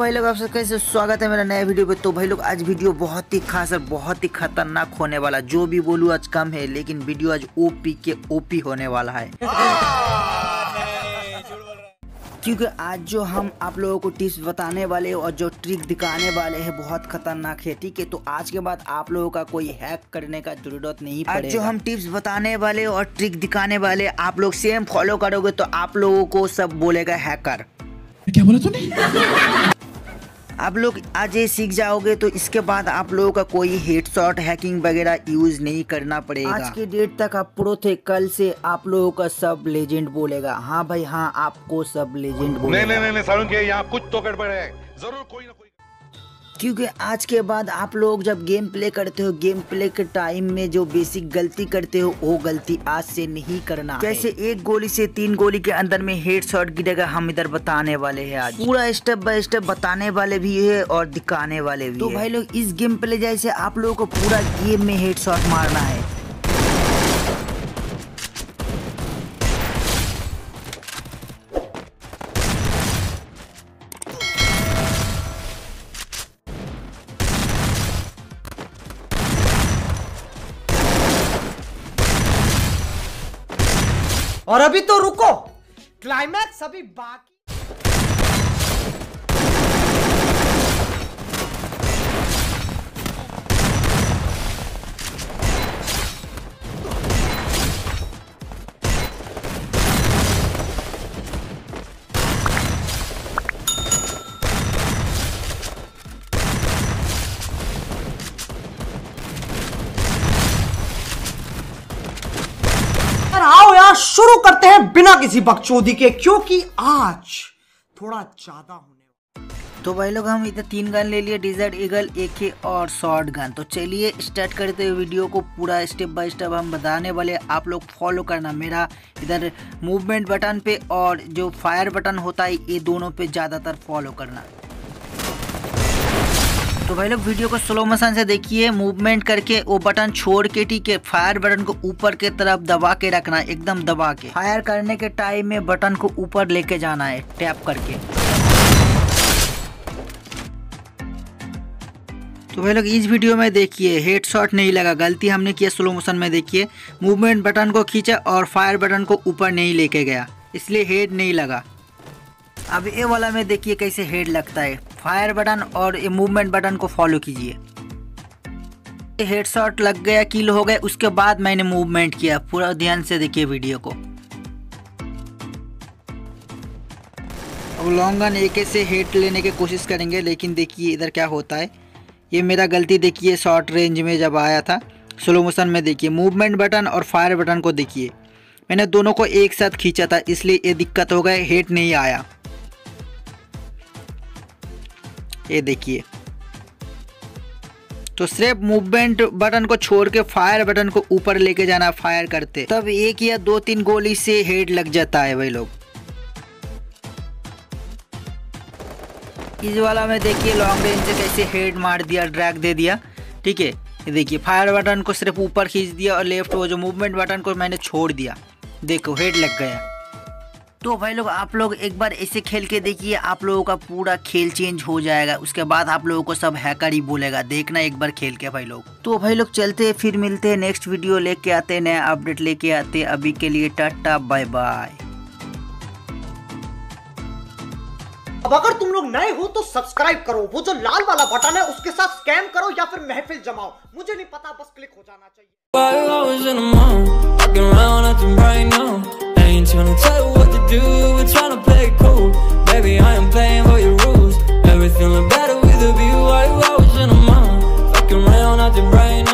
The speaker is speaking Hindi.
भाई लोग आप सबका कैसे स्वागत है मेरा नया वीडियो पे। तो भाई लोग आज वीडियो बहुत ही खास और बहुत ही खतरनाक होने वाला। जो भी बोलूँ आज कम है, लेकिन वीडियो आज ओपी के ओपी होने वाला है। क्योंकि आज जो हम आप लोगों को टिप्स बताने वाले और जो ट्रिक दिखाने वाले हैं बहुत खतरनाक है। ठीक है, तो आज के बाद आप लोगों का कोई हैक करने का जरूरत नहीं पड़ेगा। आज जो हम टिप्स बताने वाले और ट्रिक दिखाने वाले आप लोग सेम फॉलो करोगे तो आप लोगों को सब बोलेगा हैकर। क्या बोला तूने? आप लोग आज ये सीख जाओगे तो इसके बाद आप लोगों का कोई हेडशॉट हैकिंग वगैरह यूज नहीं करना पड़ेगा। आज के डेट तक आप प्रो थे, कल से आप लोगों का सब लेजेंड बोलेगा। हाँ भाई हाँ, आपको सब लेजेंड बोलेगा। नहीं सारुण के यहाँ कुछ तो गड़बड़ है, जरूर कोई ना कोई। क्योंकि आज के बाद आप लोग जब गेम प्ले करते हो, गेम प्ले के टाइम में जो बेसिक गलती करते हो वो गलती आज से नहीं करना। कैसे एक गोली से 3 गोली के अंदर में हेडशॉट गिरेगा, हम इधर बताने वाले हैं। आज पूरा स्टेप बाय स्टेप बताने वाले भी है और दिखाने वाले भी। तो भाई लोग इस गेम प्ले जैसे आप लोगों को पूरा गेम में हेडशॉट मारना है। और अभी तो रुको, क्लाइमैक्स अभी बाकी। आओ यार शुरू करते हैं बिना किसी बकचोदी के, क्योंकि आज थोड़ा ज्यादा होने। तो भाई लोग हम इधर 3 गन ले लिए, डिजर्ट ईगल, AK और शॉर्ट गन। तो चलिए स्टार्ट करते हुए वीडियो को पूरा स्टेप बाय स्टेप हम बताने वाले। आप लोग फॉलो करना मेरा इधर मूवमेंट बटन पे और जो फायर बटन होता है ये दोनों पे ज़्यादातर फॉलो करना। तो भाई लोग वीडियो को स्लो मोशन से देखिए, मूवमेंट करके वो बटन छोड़ के, ठीक है, फायर बटन को ऊपर के तरफ दबा के रखना, एकदम दबा के। फायर करने के टाइम में बटन को ऊपर लेके जाना है टैप करके। तो भाई लोग इस वीडियो में देखिए हेडशॉट नहीं लगा, गलती हमने किया स्लो मोशन में। देखिए मूवमेंट बटन को खींचा और फायर बटन को ऊपर नहीं लेके गया, इसलिए हेड नहीं लगा। अब ये वाला में देखिए कैसे हेड लगता है। फायर बटन और ये मूवमेंट बटन को फॉलो कीजिए। हेडशॉट लग गया, किल हो गए, उसके बाद मैंने मूवमेंट किया। पूरा ध्यान से देखिए वीडियो को। अब लॉन्ग गन AK से हेड लेने की कोशिश करेंगे, लेकिन देखिए इधर क्या होता है। ये मेरा गलती देखिए, शॉर्ट रेंज में जब आया था स्लो मोशन में देखिए मूवमेंट बटन और फायर बटन को देखिए, मैंने दोनों को एक साथ खींचा था, इसलिए ये दिक्कत हो गया, हेड नहीं आया। ये देखिए, तो सिर्फ मूवमेंट बटन को छोड़ के फायर बटन को ऊपर लेके जाना फायर करते, तब 1 या 2-3 गोली से हेड लग जाता है भाई लोग। इस वाला में देखिए लॉन्ग रेंज से कैसे हेड मार दिया, ड्रैग दे दिया। ठीक है, ये देखिए फायर बटन को सिर्फ ऊपर खींच दिया और लेफ्ट वो जो मूवमेंट बटन को मैंने छोड़ दिया, देखो हेड लग गया। तो भाई लोग आप लोग एक बार ऐसे खेल के देखिए, आप लोगों का पूरा खेल चेंज हो जाएगा। उसके बाद आप लोगों को सब हैकर ही बोलेगा, देखना एक बार खेल के भाई लोग। तो भाई लोग चलते हैं, फिर मिलते हैं, नेक्स्ट वीडियो लेके आते हैं, नया अपडेट लेके आते हैं। अभी के लिए टाटा बाय बाय। अब अगर तुम लोग नए हो तो सब्सक्राइब करो, वो जो लाल वाला बटन है उसके साथ स्कैम करो या फिर महफिल जमाओ, मुझे नहीं पता, बस क्लिक हो जाना चाहिए। Ain't tryna tell you what to do, we're tryna play it cool. Baby, I am playing by your rules. Everything look better with a view. Why you always in a mind? Fucking around out your brain.